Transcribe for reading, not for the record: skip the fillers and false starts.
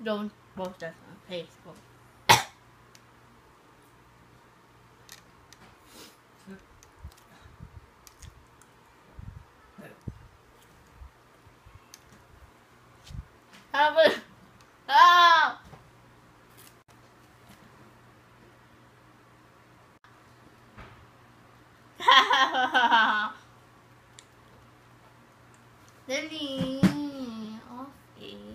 don't post us on Facebook. Ah! Dali. Okay.